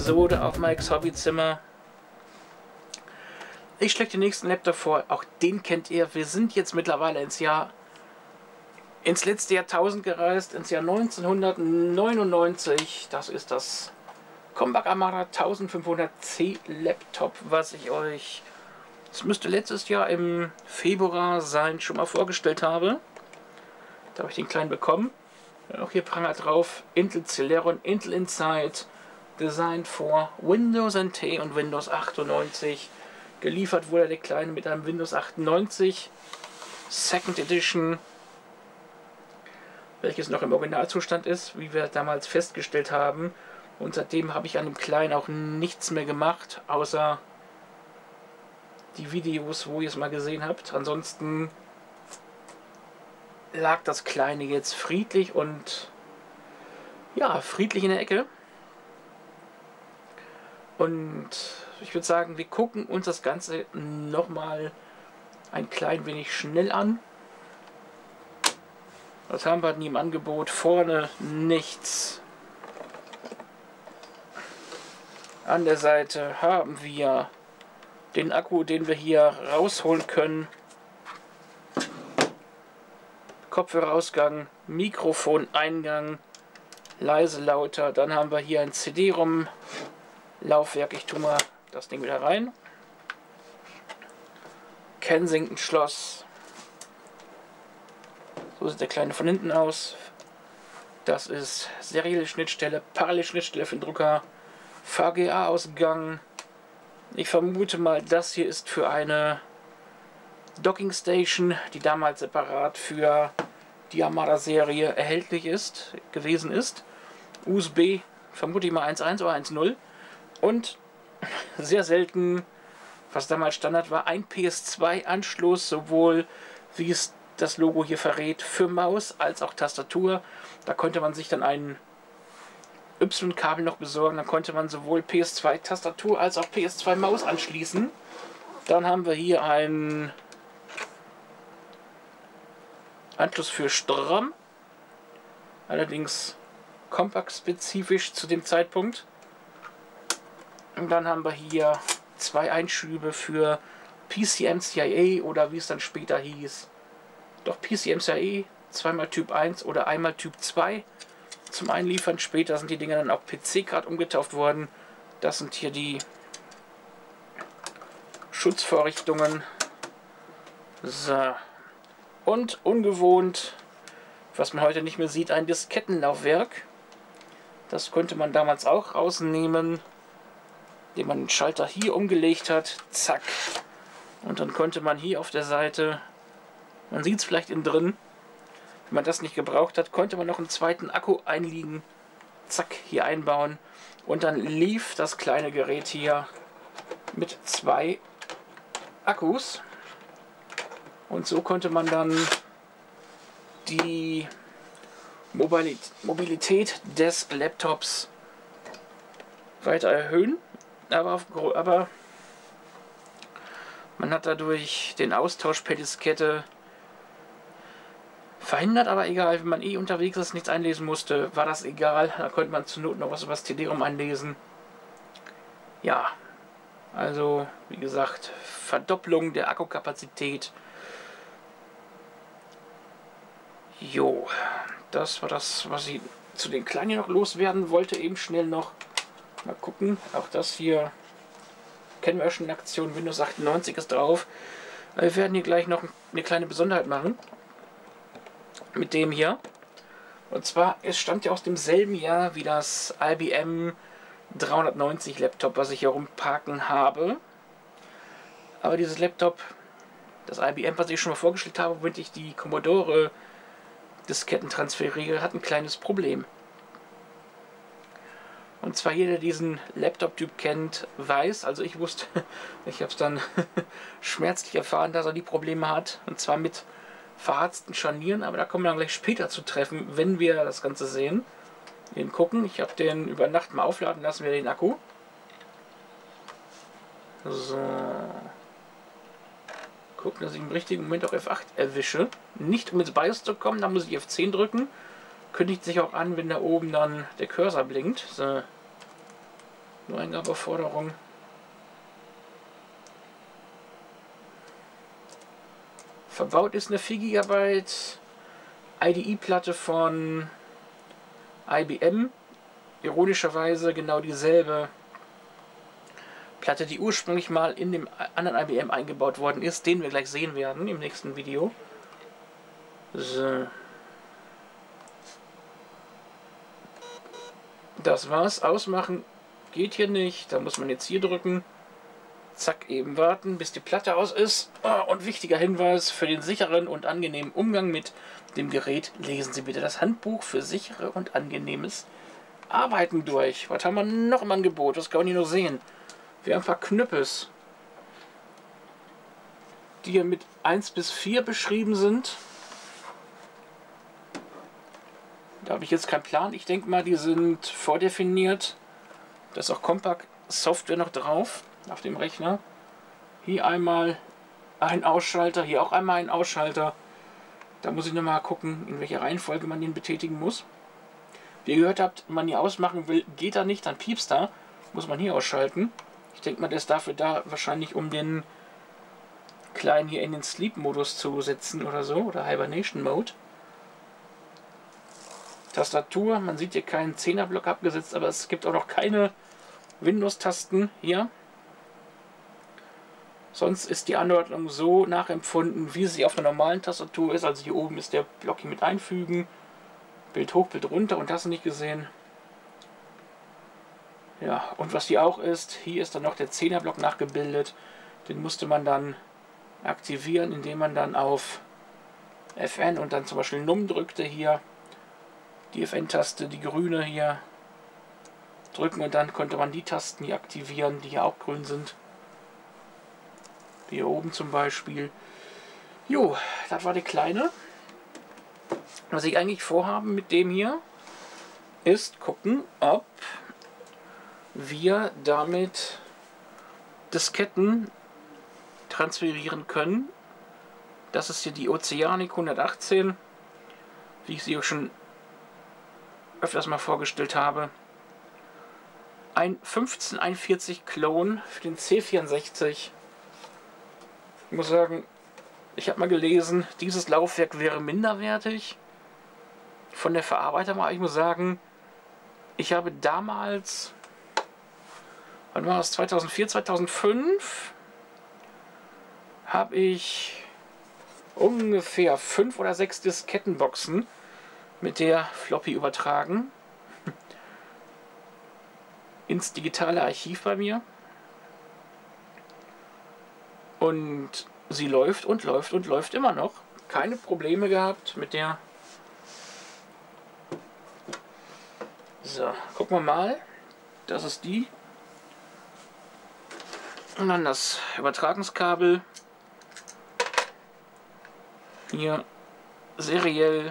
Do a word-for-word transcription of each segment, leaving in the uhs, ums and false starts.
Episode auf Mikes Hobbyzimmer. Ich schlage den nächsten Laptop vor, auch den kennt ihr. Wir sind jetzt mittlerweile ins Jahr, ins letzte Jahrtausend gereist, ins Jahr neunzehnhundertneunundneunzig. Das ist das Compaq Armada eintausendfünfhundert C Laptop, was ich euch, es müsste letztes Jahr im Februar sein, schon mal vorgestellt habe. Da habe ich den kleinen bekommen. Auch hier prangert drauf Intel Celeron, Intel Inside, designed for Windows N T und Windows achtundneunzig. Geliefert wurde der kleine mit einem Windows achtundneunzig Second Edition, welches noch im Originalzustand ist, wie wir damals festgestellt haben. Und seitdem habe ich an dem kleinen auch nichts mehr gemacht, außer die Videos, wo ihr es mal gesehen habt. Ansonsten lag das Kleine jetzt friedlich und ja, friedlich in der Ecke. Und ich würde sagen, wir gucken uns das Ganze nochmal ein klein wenig schnell an. Was haben wir denn im Angebot? Vorne nichts. An der Seite haben wir den Akku, den wir hier rausholen können. Kopfhörerausgang, Mikrofoneingang, leise, lauter. Dann haben wir hier ein C D-ROM Laufwerk. Ich tue mal das Ding wieder rein. Kensington Schloss. So sieht der kleine von hinten aus. Das ist serielle Schnittstelle, parallele Schnittstelle für den Drucker, V G A-Ausgang. Ich vermute mal, das hier ist für eine Docking Station, die damals separat für die Armada-Serie erhältlich ist, gewesen ist. U S B, vermute ich mal eins Punkt eins oder eins Punkt null. Und sehr selten, was damals Standard war, ein P S zwei Anschluss, sowohl wie es das Logo hier verrät, für Maus als auch Tastatur. Da konnte man sich dann ein Y-Kabel noch besorgen, dann konnte man sowohl P S zwei Tastatur als auch P S zwei Maus anschließen. Dann haben wir hier einen Anschluss für Strom, allerdings Compaq-spezifisch zu dem Zeitpunkt. Und dann haben wir hier zwei Einschübe für P C M C I A oder wie es dann später hieß. Doch P C M C I A, zweimal Typ eins oder einmal Typ zwei zum Einliefern. Später sind die Dinger dann auch P C-Card umgetauft worden. Das sind hier die Schutzvorrichtungen. So. Und ungewohnt, was man heute nicht mehr sieht, ein Diskettenlaufwerk. Das konnte man damals auch rausnehmen, indem man den Schalter hier umgelegt hat. Zack. Und dann konnte man hier auf der Seite, man sieht es vielleicht innen drin, wenn man das nicht gebraucht hat, konnte man noch einen zweiten Akku einlegen. Zack, hier einbauen. Und dann lief das kleine Gerät hier mit zwei Akkus. Und so konnte man dann die Mobilität des Laptops weiter erhöhen. Aber, auf, aber man hat dadurch den Austausch per Diskette verhindert, aber egal, wenn man eh unterwegs ist, nichts einlesen musste, war das egal. Da konnte man zur Not noch was über das C D-ROM einlesen. Ja, also wie gesagt, Verdopplung der Akkukapazität. Jo, das war das, was ich zu den Kleinen noch loswerden wollte. Eben schnell noch mal gucken. Auch das hier kennen wir schon in Aktion. Windows achtundneunzig ist drauf. Wir werden hier gleich noch eine kleine Besonderheit machen mit dem hier. Und zwar, es stammt ja aus demselben Jahr wie das I B M dreihundertneunzig Laptop, was ich hier rumparken habe. Aber dieses Laptop, das I B M, was ich schon mal vorgestellt habe, womit ich die Commodore Disketten transferiere, hat ein kleines Problem. Und zwar jeder, der diesen Laptop-Typ kennt, weiß, also ich wusste, ich habe es dann schmerzlich erfahren, dass er die Probleme hat. Und zwar mit verharzten Scharnieren, aber da kommen wir dann gleich später zu treffen, wenn wir das Ganze sehen. Den gucken, ich habe den über Nacht mal aufladen lassen, wir den Akku. So. Gucken, dass ich im richtigen Moment auch F acht erwische. Nicht um ins BIOS zu kommen, da muss ich F zehn drücken. Kündigt sich auch an, wenn da oben dann der Cursor blinkt. So. Nur Eingabeforderung. Verbaut ist eine vier Gigabyte I D E-Platte von I B M. Ironischerweise genau dieselbe Platte, die ursprünglich mal in dem anderen I B M eingebaut worden ist, den wir gleich sehen werden im nächsten Video. So. Das war's. Ausmachen geht hier nicht. Da muss man jetzt hier drücken. Zack, eben warten, bis die Platte aus ist. Und wichtiger Hinweis: Für den sicheren und angenehmen Umgang mit dem Gerät lesen Sie bitte das Handbuch für sichere und angenehmes Arbeiten durch. Was haben wir noch im Angebot? Das kann man hier nur sehen. Wir haben ein paar Knüppels, die hier mit eins bis vier beschrieben sind. Da habe ich jetzt keinen Plan. Ich denke mal, die sind vordefiniert. Da ist auch Compact Software noch drauf auf dem Rechner. Hier einmal ein Ausschalter, hier auch einmal ein Ausschalter. Da muss ich nochmal gucken, in welcher Reihenfolge man den betätigen muss. Wie ihr gehört habt, wenn man hier ausmachen will, geht er nicht, dann piepst er. Muss man hier ausschalten. Ich denke mal, der ist dafür da, wahrscheinlich um den kleinen hier in den Sleep-Modus zu setzen oder so. Oder Hibernation-Mode. Tastatur, man sieht hier keinen Zehner-Block abgesetzt, aber es gibt auch noch keine Windows-Tasten hier. Sonst ist die Anordnung so nachempfunden, wie sie auf einer normalen Tastatur ist. Also hier oben ist der Block hier mit einfügen. Bild hoch, Bild runter und hast du nicht gesehen. Ja, und was hier auch ist, hier ist dann noch der Zehner-Block nachgebildet. Den musste man dann aktivieren, indem man dann auf F N und dann zum Beispiel Num drückte hier. Die F N-Taste, die grüne hier drücken und dann konnte man die Tasten hier aktivieren, die hier auch grün sind. Wie hier oben zum Beispiel. Jo, das war die kleine. Was ich eigentlich vorhabe mit dem hier, ist gucken, ob wir damit Disketten transferieren können. Das ist hier die Oceanic hundertachtzehn, wie ich sie auch schon öfters mal vorgestellt habe. Ein fünfzehn einundvierzig Clone für den C vierundsechzig. Ich muss sagen, ich habe mal gelesen, dieses Laufwerk wäre minderwertig von der Verarbeitung, aber ich muss sagen, ich habe damals, wann war das, zweitausendvier, zweitausendfünf, habe ich ungefähr fünf oder sechs Diskettenboxen mit der Floppy übertragen ins digitale Archiv bei mir. Und sie läuft und läuft und läuft immer noch. Keine Probleme gehabt mit der. So, gucken wir mal. Das ist die. Und dann das Übertragungskabel. Hier seriell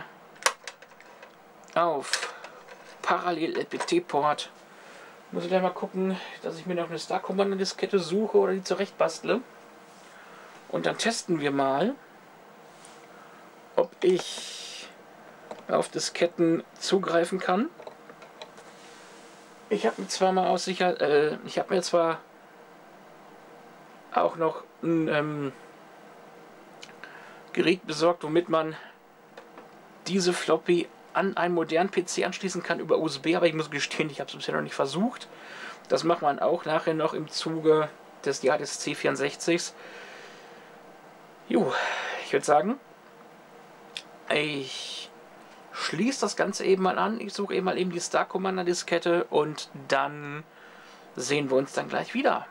auf Parallel-L P T-Port. Muss ich gleich mal gucken, dass ich mir noch eine Star Commander Diskette suche oder die zurecht bastle. Und dann testen wir mal, ob ich auf Disketten zugreifen kann. Ich habe mir zwar mal aus Sicherheit, äh, ich habe mir zwar auch noch ein ähm, Gerät besorgt, womit man diese Floppy an einen modernen P C anschließen kann über U S B, aber ich muss gestehen, ich habe es bisher noch nicht versucht. Das macht man auch nachher noch im Zuge des, ja, des C vierundsechzig. Jo, ich würde sagen, ich schließe das Ganze eben mal an. Ich suche eben mal eben die Star Commander Diskette und dann sehen wir uns dann gleich wieder.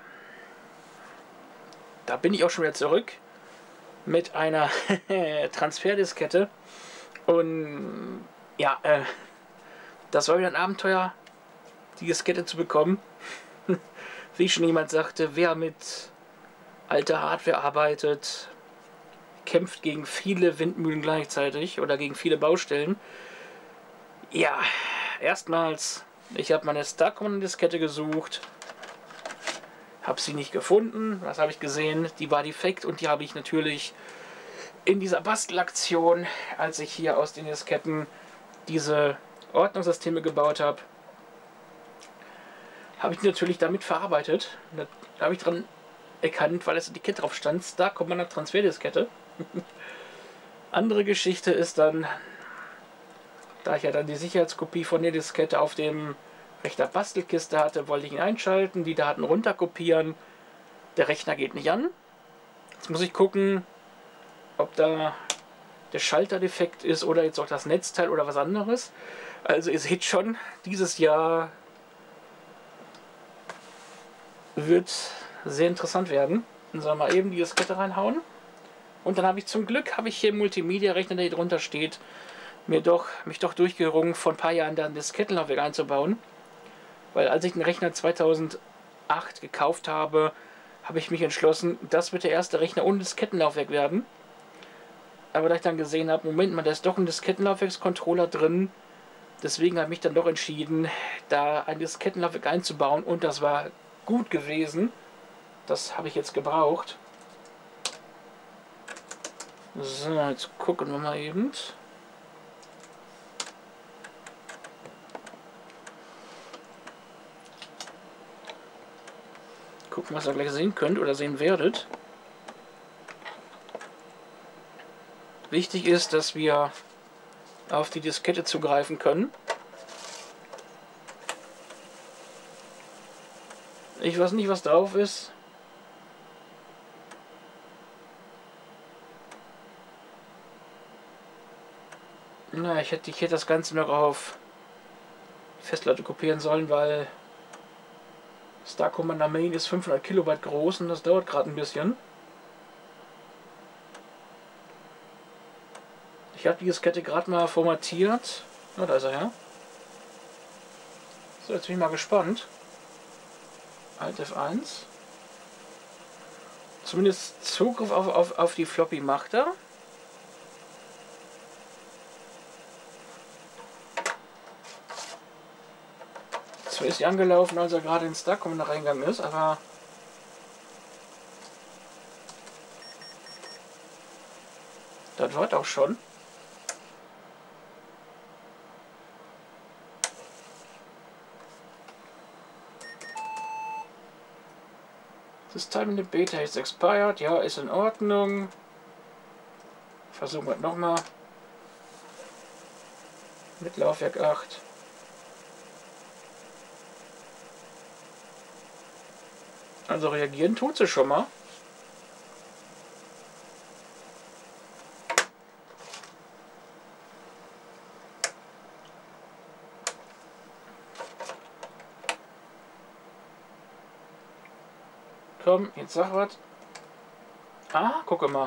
Da bin ich auch schon wieder zurück mit einer Transferdiskette und ja, äh, das war wieder ein Abenteuer, die Diskette zu bekommen. Wie schon jemand sagte, wer mit alter Hardware arbeitet, kämpft gegen viele Windmühlen gleichzeitig oder gegen viele Baustellen. Ja, erstmals, ich habe meine Star Commander Diskette gesucht, habe sie nicht gefunden. Was habe ich gesehen? Die war defekt und die habe ich natürlich in dieser Bastelaktion, als ich hier aus den Disketten diese Ordnungssysteme gebaut habe, habe ich natürlich damit verarbeitet. Da habe ich dran erkannt, weil das Etikett drauf stand, da kommt man eine Transferdiskette. Andere Geschichte ist dann, da ich ja dann die Sicherheitskopie von der Diskette auf dem Rechner Bastelkiste hatte, wollte ich ihn einschalten, die Daten runterkopieren. Der Rechner geht nicht an. Jetzt muss ich gucken, ob da der Schalter defekt ist oder jetzt auch das Netzteil oder was anderes. Also ihr seht schon, dieses Jahr wird sehr interessant werden. Dann sollen wir mal eben die Diskette reinhauen. Und dann habe ich zum Glück, habe ich hier einen Multimedia-Rechner, der hier drunter steht, mir doch, mich doch durchgerungen, vor ein paar Jahren dann das Diskettenlaufwerk einzubauen. Weil als ich den Rechner zweitausendacht gekauft habe, habe ich mich entschlossen, das wird der erste Rechner ohne Diskettenlaufwerk werden. Aber da ich dann gesehen habe, Moment mal, da ist doch ein Diskettenlaufwerkscontroller drin. Deswegen habe ich mich dann doch entschieden, da ein Diskettenlaufwerk einzubauen. Und das war gut gewesen. Das habe ich jetzt gebraucht. So, jetzt gucken wir mal eben. Gucken, was ihr gleich sehen könnt oder sehen werdet. Wichtig ist, dass wir auf die Diskette zugreifen können. Ich weiß nicht, was drauf ist. Na, ich hätte, ich hätte das Ganze noch auf Festplatte kopieren sollen, weil Star Commander Main ist fünfhundert Kilobyte groß und das dauert gerade ein bisschen. Ich habe die Diskette gerade mal formatiert. Na, da ist er ja. So, jetzt bin ich mal gespannt. Alt F eins. Zumindest Zugriff auf, auf, auf die Floppy macht er. Zwar ist sie angelaufen, als er gerade ins Star Commander reingegangen ist, aber das war auch schon. Das Time in the Beta is expired. Ja, ist in Ordnung. Versuchen wir nochmal. Mit Laufwerk acht. Also reagieren tut sie schon mal. Komm, jetzt sag was. Ah, gucke mal.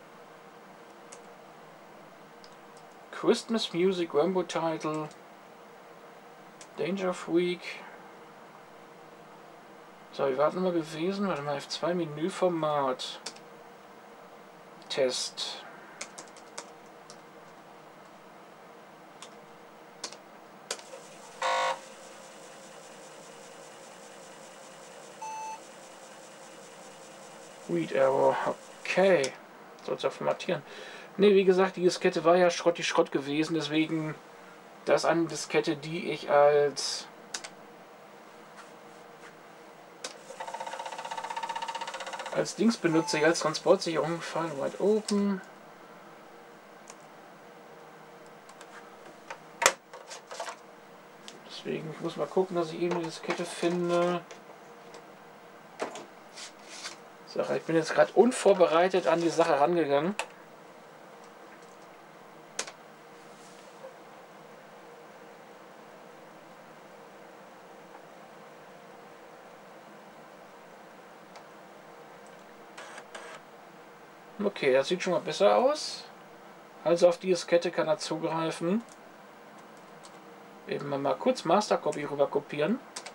Christmas Music, Rambo Title, Danger Freak. So, wie warten wir gewesen? Warte mal, F zwei Menüformat. Test. Read Error. Okay. Soll es ja formatieren. Ne, wie gesagt, die Diskette war ja Schrott die Schrott gewesen, deswegen das ist eine Diskette, die ich als als Dings benutze, als Transportsicherung. File wide open. Deswegen, ich muss mal gucken, dass ich eben die Diskette finde. Sache, ich bin jetzt gerade unvorbereitet an die Sache rangegangen. Okay, das sieht schon mal besser aus. Also auf die Diskette kann er zugreifen. Eben mal kurz Mastercopy rüber kopieren.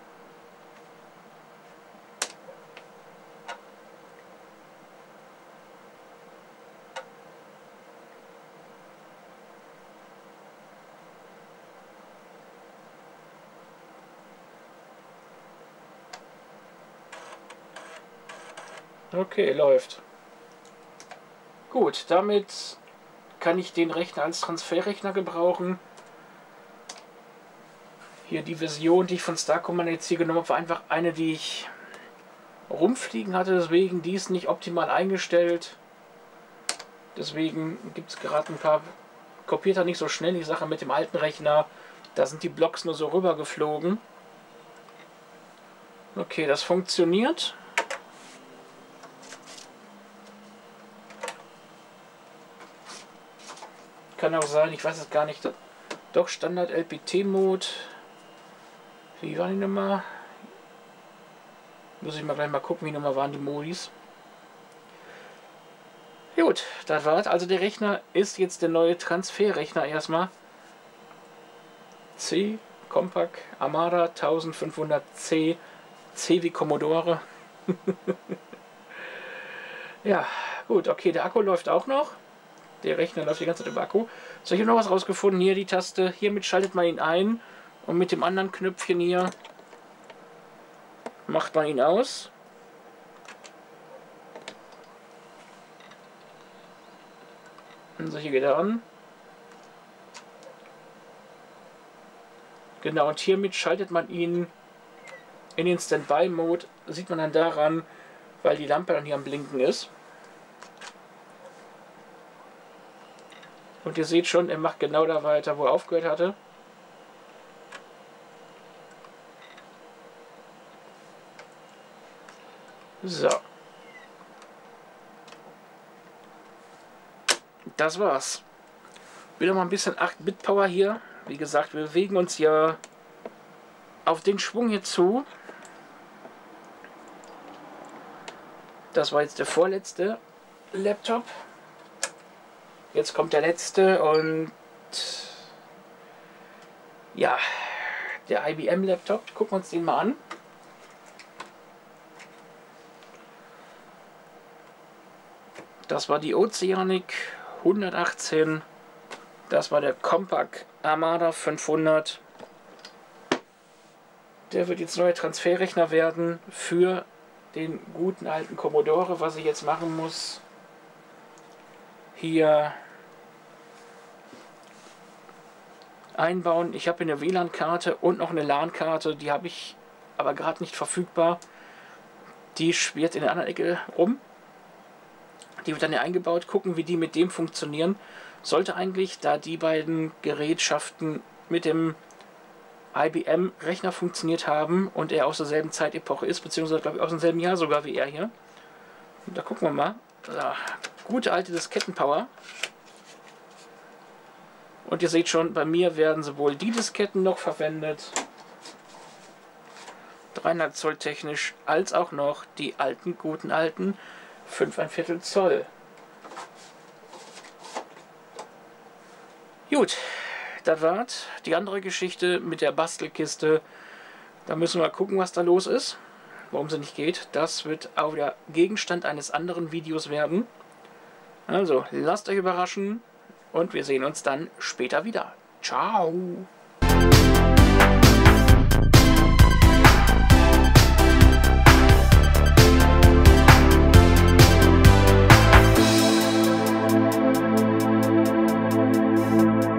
Okay, läuft. Gut, damit kann ich den Rechner als Transferrechner gebrauchen. Hier die Version, die ich von Star Commander jetzt hier genommen habe, war einfach eine, die ich rumfliegen hatte. Deswegen die ist nicht optimal eingestellt. Deswegen gibt es gerade ein paar... Kopiert er nicht so schnell die Sache mit dem alten Rechner. Da sind die Blocks nur so rüber geflogen. Okay, das funktioniert. Kann auch sein, ich weiß es gar nicht. Doch, Standard L P T-Mode. Wie war die Nummer? Muss ich mal gleich mal gucken, wie Nummer waren die Modis. Gut, das war's. Also der Rechner ist jetzt der neue Transferrechner erstmal. C, Compaq Armada eintausendfünfhundert C, C wie Commodore. Ja, gut, okay, der Akku läuft auch noch. Der Rechner läuft die ganze Zeit über Akku. So, ich habe noch was rausgefunden. Hier die Taste. Hiermit schaltet man ihn ein. Und mit dem anderen Knöpfchen hier macht man ihn aus. Und so, hier geht er an. Genau, und hiermit schaltet man ihn in den Standby-Mode. Sieht man dann daran, weil die Lampe dann hier am Blinken ist. Und ihr seht schon, er macht genau da weiter, wo er aufgehört hatte. So. Das war's. Wieder mal ein bisschen acht Bit Power hier. Wie gesagt, wir bewegen uns ja auf den Schwung hier zu. Das war jetzt der vorletzte Laptop. Jetzt kommt der letzte und ja, der I B M Laptop. Gucken wir uns den mal an. Das war die Oceanic hundertachtzehn. Das war der Compaq Armada fünfhundert. Der wird jetzt neuer Transferrechner werden für den guten alten Commodore. Was ich jetzt machen muss, hier einbauen. Ich habe eine W L A N-Karte und noch eine LAN-Karte. Die habe ich aber gerade nicht verfügbar. Die schwirrt in der anderen Ecke rum. Die wird dann hier eingebaut. Gucken, wie die mit dem funktionieren. Sollte eigentlich, da die beiden Gerätschaften mit dem I B M-Rechner funktioniert haben und er aus derselben Zeitepoche ist, beziehungsweise glaube ich aus demselben Jahr sogar wie er hier. Und da gucken wir mal. Ja, gute alte Diskettenpower. Und ihr seht schon, bei mir werden sowohl die Disketten noch verwendet, dreieinhalb Zoll technisch, als auch noch die alten, guten alten fünf Komma fünf Zoll. Gut, das war's. Die andere Geschichte mit der Bastelkiste, da müssen wir gucken, was da los ist, warum sie nicht geht. Das wird auch wieder Gegenstand eines anderen Videos werden. Also, lasst euch überraschen und wir sehen uns dann später wieder. Ciao! Thank you.